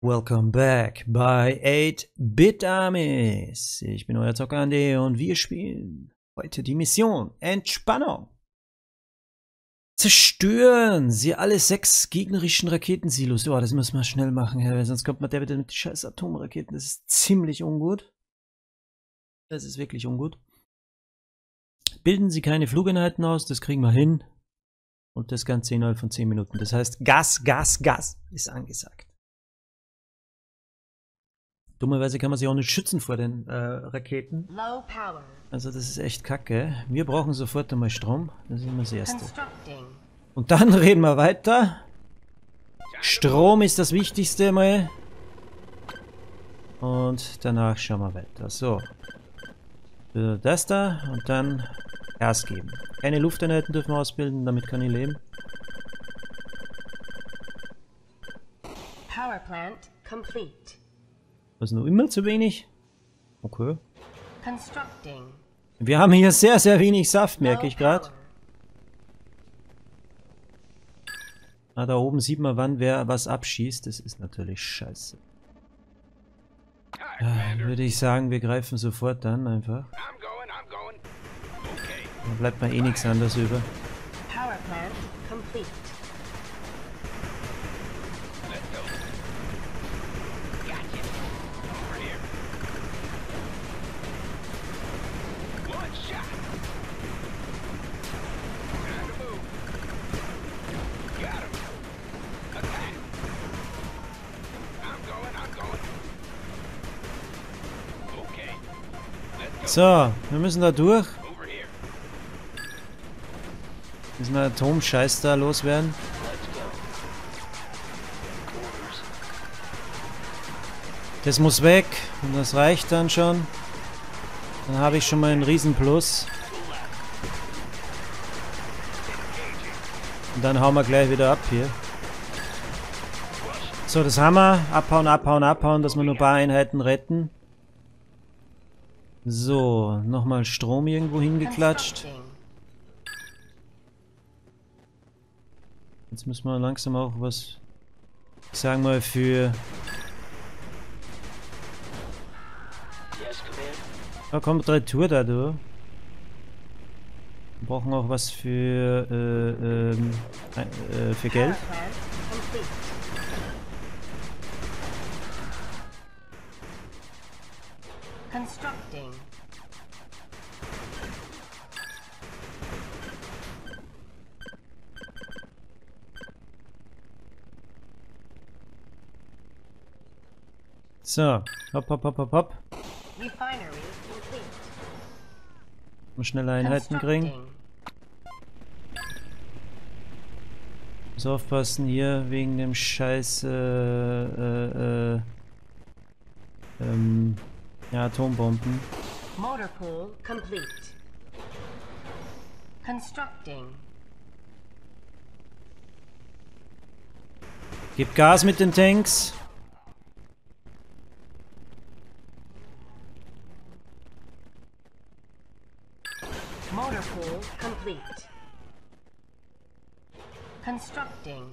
Welcome back bei 8-Bit Armies. Ich bin euer Zocker Andi und wir spielen heute die Mission Entspannung. Zerstören Sie alle 6 gegnerischen Raketensilos. Ja, das müssen wir schnell machen, weil sonst kommt man der wieder mit den scheiß Atomraketen. Das ist ziemlich ungut. Das ist wirklich ungut. Bilden Sie keine Flugeinheiten aus, das kriegen wir hin. Und das Ganze innerhalb von 10 Minuten. Das heißt, Gas, Gas, Gas ist angesagt. Dummerweise kann man sich auch nicht schützen vor den Raketen. Also das ist echt kacke. Wir brauchen sofort einmal Strom. Das ist immer das Erste. Und dann reden wir weiter. Strom ist das Wichtigste mal. Und danach schauen wir weiter. So. Das da und dann Gas geben. Keine Lufteinheiten dürfen wir ausbilden, damit kann ich leben. Power plant complete. Was noch immer zu wenig? Okay. Constructing. Wir haben hier sehr, sehr wenig Saft, merke ich gerade. Ah, da oben sieht man, wann wer was abschießt. Das ist natürlich scheiße. Ja, würde ich sagen, wir greifen sofort an, einfach. Da bleibt mir eh nichts anderes über. Power plant complete. So, wir müssen da durch. Müssen wir Atomscheiß da loswerden. Das muss weg und das reicht dann schon. Dann habe ich schon mal einen riesen Plus. Und dann hauen wir gleich wieder ab hier. So, das haben wir. Abhauen, abhauen, abhauen, dass wir nur ein paar Einheiten retten. So, nochmal Strom irgendwo hingeklatscht. Jetzt müssen wir langsam auch was, ich sag mal, für... Da kommt Retour da, du. Wir brauchen auch was für Geld. Constructing. So, hopp, hopp, hopp, hopp, hopp. Refinery complete. Mal schnelle Einheiten kriegen. Muss aufpassen hier wegen dem Scheiß ja, Atombomben. Motor pool complete. Constructing. Gib Gas mit den Tanks. Motor pool complete. Constructing.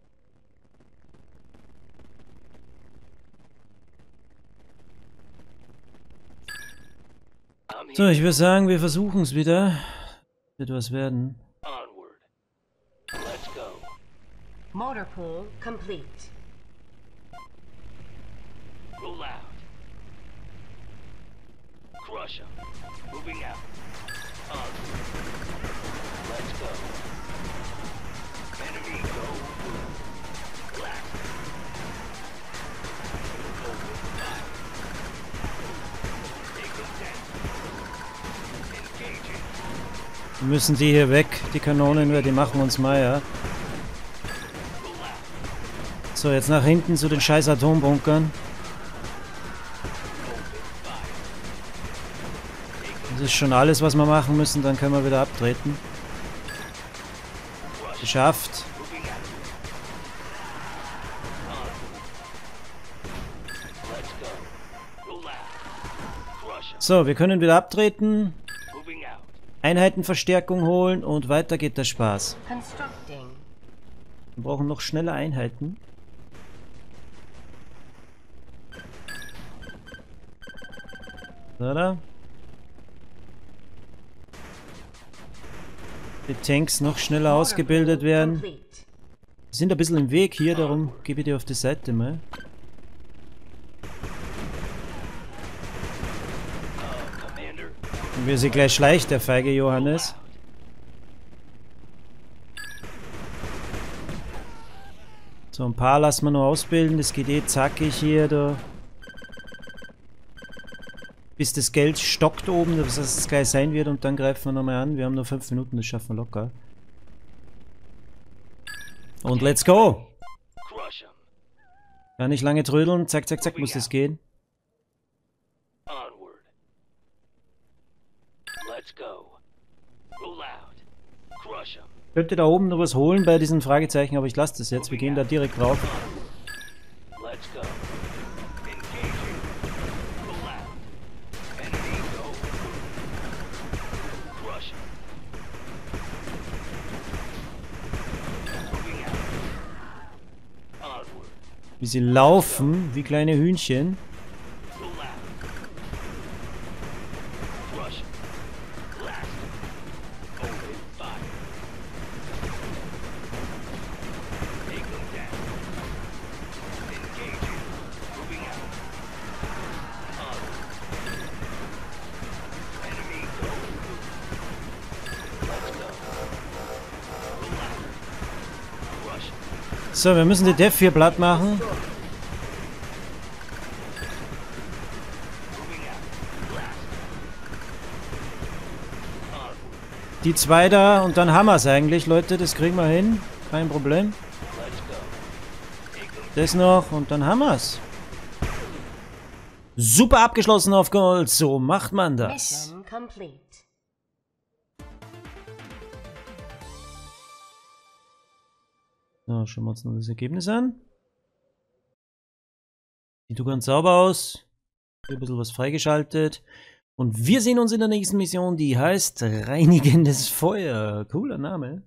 So, ich würde sagen, wir versuchen es wieder. Wird was werden. Motor pool complete. Roll out. Crush 'em. Moving out. On. Let's go. Enemy go. Black. Open fire. Taking down. Engaging. Wir müssen die hier weg, die Kanonen, weil die machen uns mal, ja. So, jetzt nach hinten zu den scheiß Atombunkern. Das ist schon alles, was wir machen müssen, dann können wir wieder abtreten. Geschafft. So, wir können wieder abtreten. Einheitenverstärkung holen und weiter geht der Spaß. Constructing. Wir brauchen noch schnelle Einheiten. Oder? Die Tanks noch schneller ausgebildet werden. Complete. Wir sind ein bisschen im Weg hier, darum gebe ich dir auf die Seite mal. Commander. Und wir sie gleich schleicht, der feige Johannes. So, ein paar lassen wir noch ausbilden. Das geht eh zackig hier, da. Bis das Geld stockt oben, dass es gleich sein wird und dann greifen wir nochmal an. Wir haben nur 5 Minuten, das schaffen wir locker. Und let's go! Crush 'em. Gar nicht lange trödeln, zack, zack, zack, muss das gehen. Onward. Let's go. Roll out. Crush 'em. Könnte da oben noch was holen bei diesen Fragezeichen, aber ich lasse das jetzt. Wir gehen da direkt drauf. Let's go. Engaging. Roll out. Enemy go. Crush 'em. Moving out. Onward. Wie sie laufen, wie kleine Hühnchen. Roll out. Crush 'em. Blast 'em. Open fire. Take them down. Engaging. Moving out. Onward. Enemy go. Let's go. Roll out. Crush 'em. So, wir müssen die Def hier platt machen. Moving out. Blast 'em. Onward. Die zwei da und dann haben wir es eigentlich, Leute. Das kriegen wir hin. Kein Problem. Let's go. Take them Das noch und dann haben wir es. Super abgeschlossen auf Gold. So macht man das. Mission complete. So, schauen wir uns noch das Ergebnis an. Sieht ganz sauber aus. Hier ein bisschen was freigeschaltet. Und wir sehen uns in der nächsten Mission, die heißt Reinigendes Feuer. Cooler Name.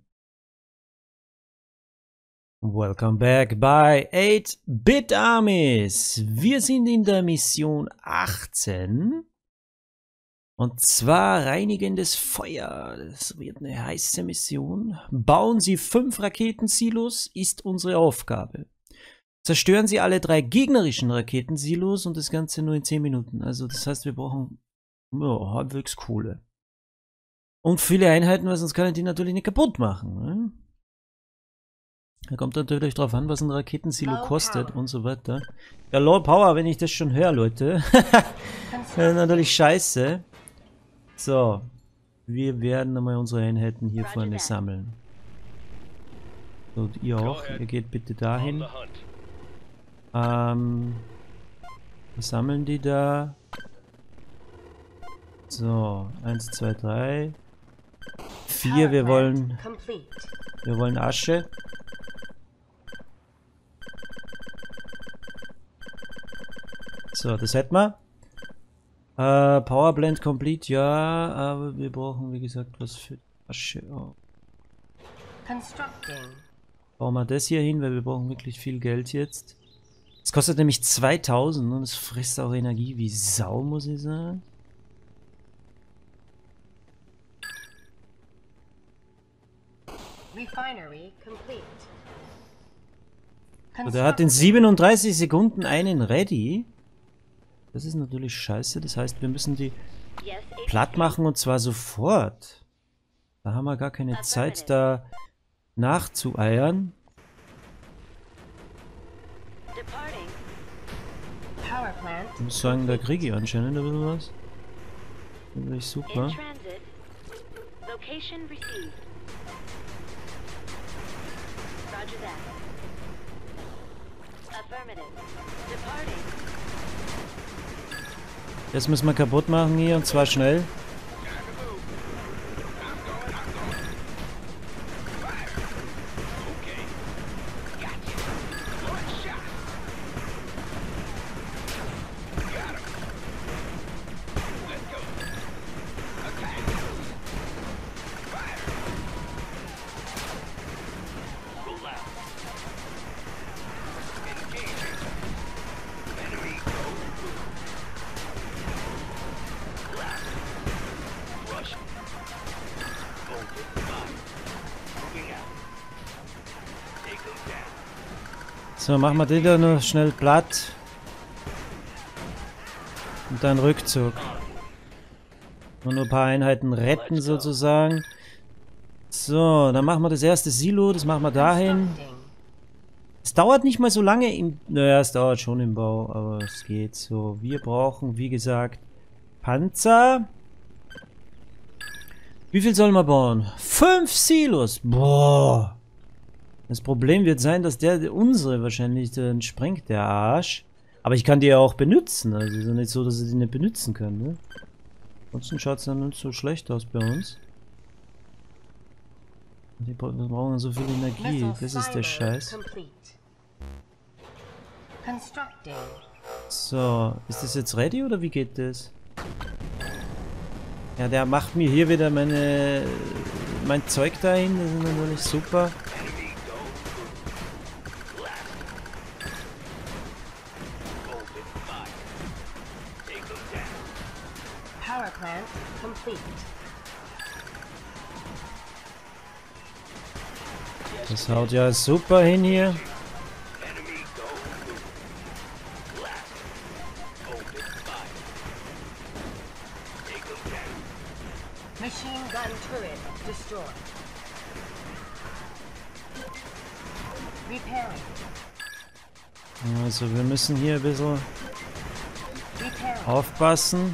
Welcome back bei 8-Bit Armies. Wir sind in der Mission 18. Und zwar Reinigendes Feuer. Das wird eine heiße Mission. Bauen Sie 5 Raketensilos, ist unsere Aufgabe. Zerstören Sie alle 3 gegnerischen Raketensilos und das Ganze nur in 10 Minuten. Also das heißt, wir brauchen halbwegs Kohle. Und viele Einheiten, weil sonst kann ich die natürlich nicht kaputt machen. Ne? Da kommt natürlich drauf an, was ein Raketensilo kostet und so weiter. Ja, Low Power, wenn ich das schon höre, Leute. Das ist natürlich scheiße. So, wir werden einmal unsere Einheiten hier vorne sammeln. So, und ihr auch. Ihr geht bitte dahin. Wir sammeln die da. So, 1, 2, 3. 4, wir wollen Asche. So, das hätten wir. Powerblend complete, ja, aber wir brauchen, wie gesagt, was für Asche. Oh. Constructing. Bauen wir das hier hin, weil wir brauchen wirklich viel Geld jetzt. Es kostet nämlich 2000 und es frisst auch Energie wie Sau, muss ich sagen. Refinery complete. So, der hat in 37 Sekunden einen ready. Das ist natürlich scheiße, das heißt, wir müssen die platt machen und zwar sofort. Da haben wir gar keine Zeit, da nachzueiern. Power plant. Ich muss sagen, da kriege ich anscheinend ein bisschen was. Finde ich super. Location received. Roger that. Affirmative. Departing. Das müssen wir kaputt machen hier und zwar schnell. So, machen wir den da noch schnell platt. Und dann Rückzug. Und nur ein paar Einheiten retten sozusagen. So, dann machen wir das erste Silo, das machen wir dahin. Es dauert nicht mal so lange im... Naja, es dauert schon im Bau, aber es geht so. Wir brauchen, wie gesagt, Panzer. Wie viel sollen wir bauen? 5 Silos! Boah! Das Problem wird sein, dass unsere wahrscheinlich dann sprengt, der Arsch. Aber ich kann die ja auch benutzen. Also es ist ja nicht so, dass ich die nicht benutzen kann, ne? Ansonsten schaut es dann nicht so schlecht aus bei uns. Wir brauchen so viel Energie. Das ist der Scheiß. So, ist das jetzt ready oder wie geht das? Ja, der macht mir hier wieder mein Zeug dahin. Das ist natürlich super. Power plant complete. Das haut ja super hin hier. Machine gun turret destroyed. Repairing. Also wir müssen hier ein bisschen Repairing. aufpassen.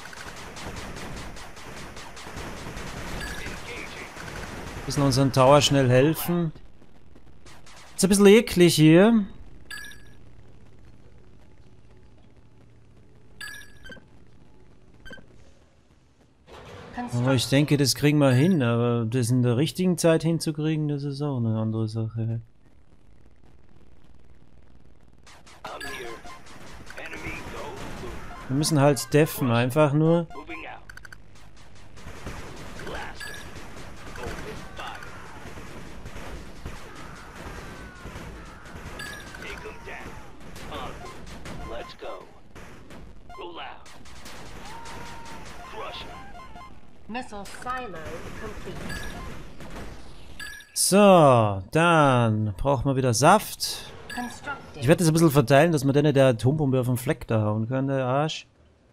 Müssen unseren Tower schnell helfen. Ist ein bisschen eklig hier. Aber ich denke, das kriegen wir hin. Aber das in der richtigen Zeit hinzukriegen, das ist auch eine andere Sache. Wir müssen halt deffen, einfach nur. Missile silo complete. So, dann brauchen wir wieder Saft. Ich werde das ein bisschen verteilen, dass man dann der Atombombe auf den Fleck da hauen kann, der Arsch.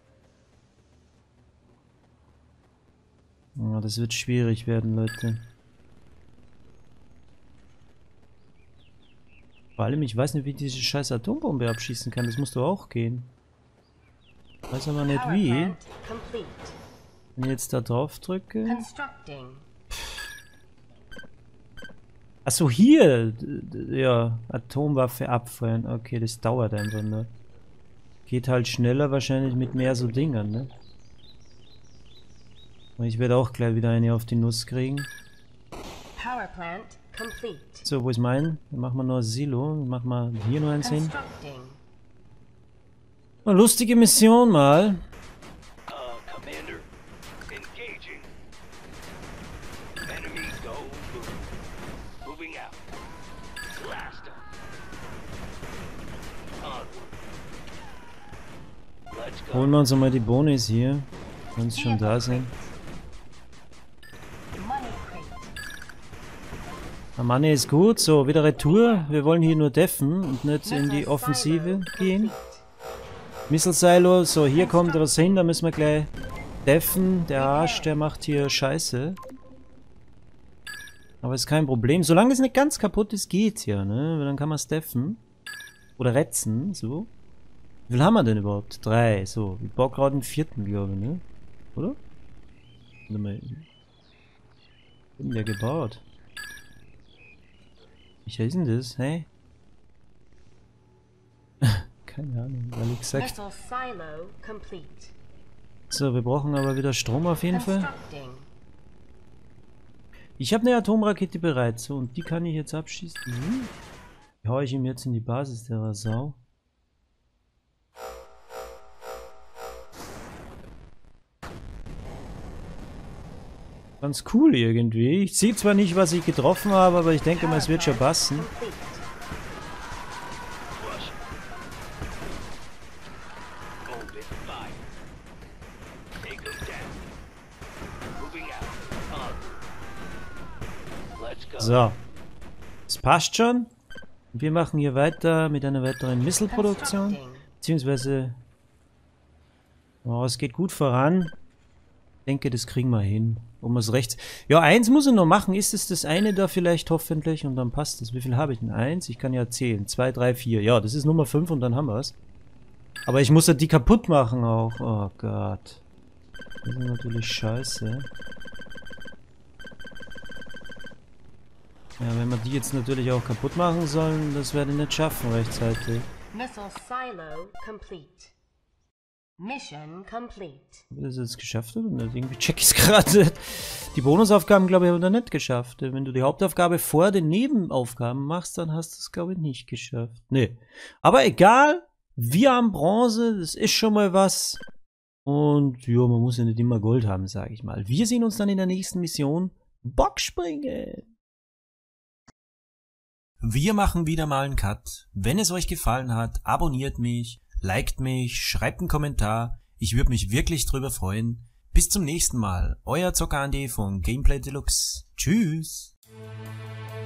Ja, das wird schwierig werden, Leute. Vor allem, ich weiß nicht, wie ich diese scheiß Atombombe abschießen kann. Das muss doch auch gehen. Weiß aber nicht wie. Wenn ich jetzt da drauf drücke. Achso, hier. Ja, Atomwaffe abfeuern. Okay, das dauert einfach nur. Geht halt schneller wahrscheinlich mit mehr so Dingern, ne? Ich werde auch gleich wieder eine auf die Nuss kriegen. So, wo ist mein? Dann machen wir noch ein Silo. Dann machen wir hier noch eins hin. Eine lustige Mission mal. Holen wir uns mal die Bonis hier, wenn sie schon da sind. Der Money ist gut, so wieder Retour. Wir wollen hier nur deffen und nicht in die Offensive gehen. Missile Silo, so hier kommt was hin, da müssen wir gleich deffen. Der Arsch, der macht hier Scheiße. Aber ist kein Problem. Solange es nicht ganz kaputt ist, geht's ja, ne? Dann kann man es deffen. Oder retzen, so. Wie viel haben wir denn überhaupt? 3, so. Ich baue gerade den 4., glaube ich, ne? Oder? Warte mal. Was hat der gebaut? Wie ist denn das? Hä? Keine Ahnung, ehrlich gesagt. So, wir brauchen aber wieder Strom auf jeden Fall. Ich habe eine Atomrakete bereit, so, und die kann ich jetzt abschießen. Die hau ich ihm jetzt in die Basis, der Sau. Ganz cool irgendwie. Ich sehe zwar nicht, was ich getroffen habe, aber ich denke mal, es wird schon passen. So. Es passt schon. Wir machen hier weiter mit einer weiteren Missile-Produktion. Constructing. Beziehungsweise... Oh, es geht gut voran. Ich denke, das kriegen wir hin. Um es rechts... Ja, eins muss ich noch machen. Ist es das eine da vielleicht hoffentlich? Und dann passt es. Wie viel habe ich denn? 1? Ich kann ja zählen. 2, 3, 4. Ja, das ist Nummer 5 und dann haben wir es. Aber ich muss ja die kaputt machen auch. Oh Gott. Das ist natürlich scheiße. Ja, wenn wir die jetzt natürlich auch kaputt machen sollen, das werde ich nicht schaffen rechtzeitig. Missile silo complete. Mission complete. Ob ich das jetzt geschafft habe? Oder irgendwie check ich es gerade nicht. Die Bonusaufgaben, glaube ich, habe ich noch nicht geschafft. Wenn du die Hauptaufgabe vor den Nebenaufgaben machst, dann hast du es, glaube ich, nicht geschafft. Nee. Aber egal. Wir haben Bronze. Das ist schon mal was. Und ja, man muss ja nicht immer Gold haben, sage ich mal. Wir sehen uns dann in der nächsten Mission. Bockspringen! Wir machen wieder mal einen Cut. Wenn es euch gefallen hat, abonniert mich, liked mich, schreibt einen Kommentar. Ich würde mich wirklich drüber freuen. Bis zum nächsten Mal. Euer Zocker Andi von Gameplay Deluxe. Tschüss.